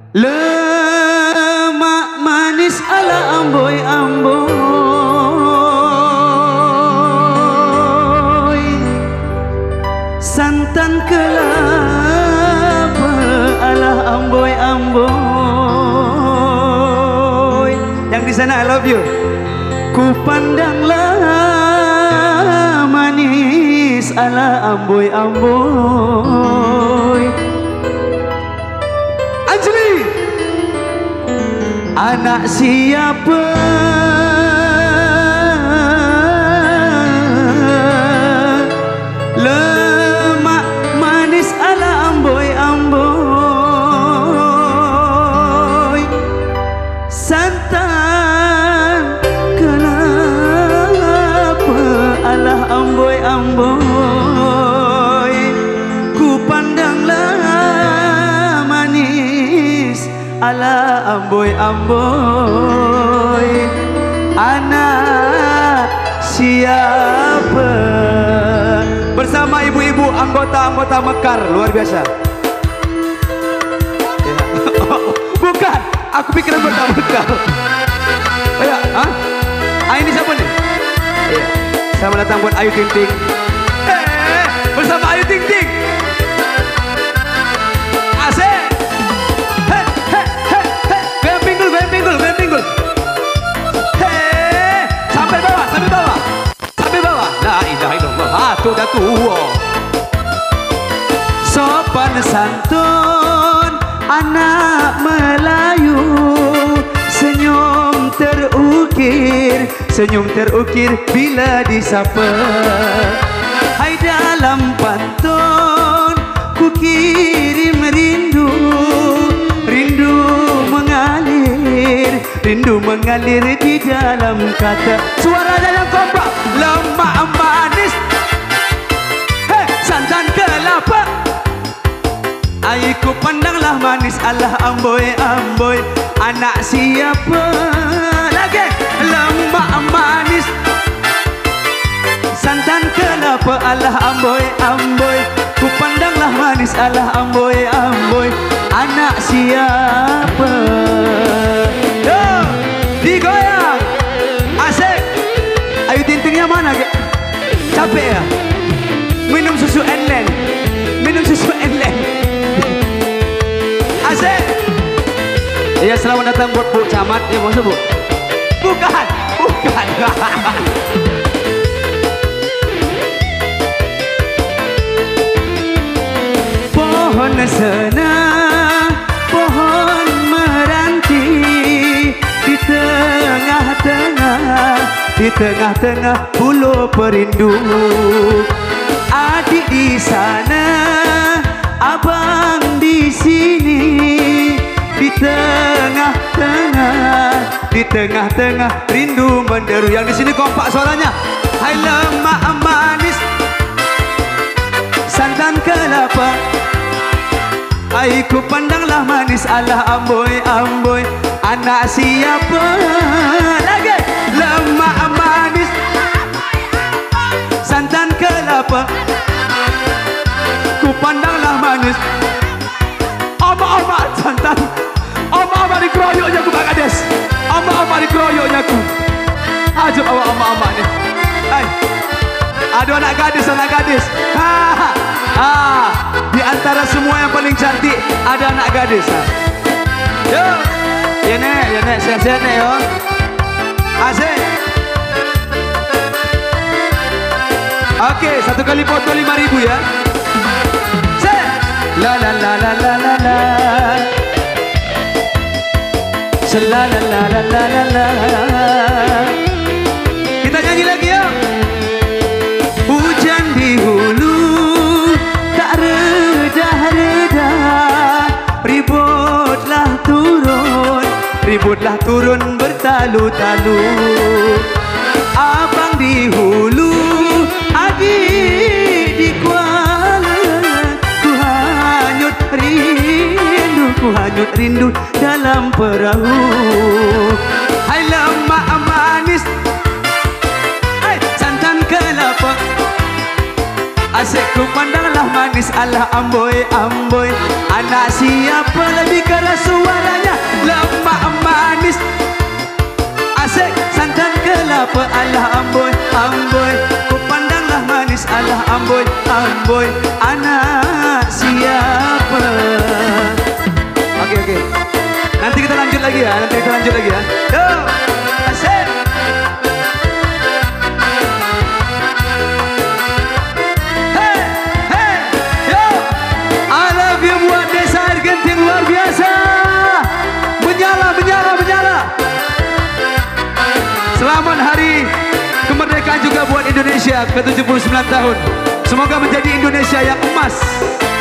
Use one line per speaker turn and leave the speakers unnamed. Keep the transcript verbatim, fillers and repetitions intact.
Lemak manis ala amboy amboy, santan kelapa ala amboy amboy. Yang di sana I love you. Ku pandanglah manis ala amboy amboy. Anjli, anak siapa lemak manis ala amboy amboy, santan kelapa ala amboy amboy. Ku pandanglah manis ala amboy amboy. Anak siapa? Bersama ibu-ibu anggota-anggota Mekar luar biasa. Ya. Bukan, aku pikir anggota Mekar. Oh ya, ah? Ah, ini siapa nih? Ya. Selamat datang buat Ayu Ting Ting. Eh, bersama Ayu Ting Ting. Asik. Hei, hei, hei, hei. Goyang pinggul, goyang pinggul, goyang pinggul. Hei, sampai bawah, sampai bawah, sampai bawah. La ilaha illallah. Ah, tu dah tua. Sopan santun anak Melayu, senyum terukir, senyum terukir bila disapa. Hai dalam pantun ku kirim rindu, rindu mengalir, rindu mengalir di dalam kata. Suaranya yang kompak, lemak manis, hei, santan kelapa. Aiku pandanglah manis Allah amboy amboy. Anak siapa lagi? Lemak manis, santan kelapa Allah amboy amboy. Ku pandanglah manis Allah amboy amboy. Anak siapa? Yo, digoyang, asik. Ayu Ting Tingnya mana? Capek ya? Minum susu Enlen, minum susu Enlen. Asik. Ya, selamat datang buat Bu Camat. Ya, maksud Bu? Bukan, bukan. Pohon senang, pohon meranti, di tengah-tengah, di tengah-tengah pulau perindu. Adik di sana, abang di sini, di tengah-tengah, di tengah-tengah rindu menderu. Yang di sini kompak suaranya. Hai lemak manis, santan kelapa. Aiku pandanglah manis Allah amboy amboy. Anak siapa lagi? Lemak manis, santan kelapa. Ku pandanglah manis. Oma-oma santan, oma-oma dikeroyoknya ku Pak Kades, oma-oma dikeroyoknya ku. Ajab awak oma-oma ni. Hai, ada anak gadis, anak gadis. Ha, ha. Di antara semua yang paling cantik ada anak gadis. Ha. Yo, ya nek, ya nek, sehat-sehat nek yo. Asik. Okey, satu kali foto lima ribu ya. La la la la la la la, la la la la la la la. Kita nyanyi lagi ya. Hujan di hulu tak reda-reda, ributlah turun, ributlah turun bertalu-talu. Abang di hulu, adik di Kuala, rindu, ku hanyut rindu dalam perahu. Hai lemak manis, hai santan kelapa. Asyik ku pandanglah manis Allah amboy amboy. Anak siapa lebih keras suara Amboi, ku pandanglah manis Allah amboi, amboi, anak siapa? Oke oke, nanti kita lanjut lagi ya, nanti kita lanjut lagi ya. Yo, asik. Hey, hey, yo, I love you buat Desa Air Genting luar biasa. Menyala, menyala, menyala. Selamat hari kemerdekaan juga buat Indonesia ke tujuh puluh sembilan tahun. Semoga menjadi Indonesia yang emas.